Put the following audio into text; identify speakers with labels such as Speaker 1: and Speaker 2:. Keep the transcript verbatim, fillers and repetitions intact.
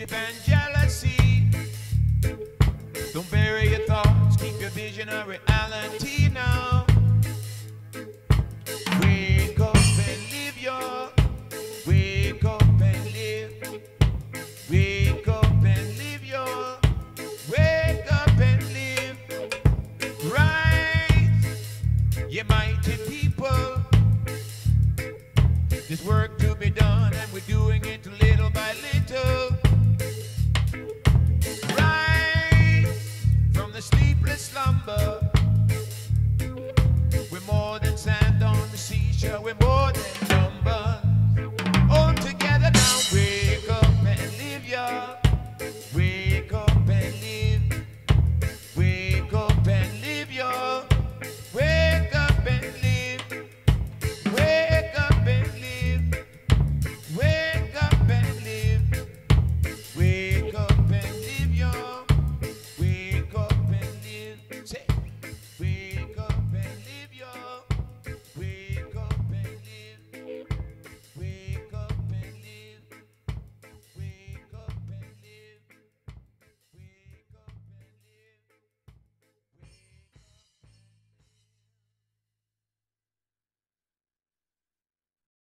Speaker 1: gossip and jealousy. Don't bury your thoughts, keep your vision a reality now. Wake up and live your, wake up and live. Wake up and live your, wake up and live. Rise, ye mighty people. There's work to be done and we're doing it little by little. Rise from the sleepless slumber.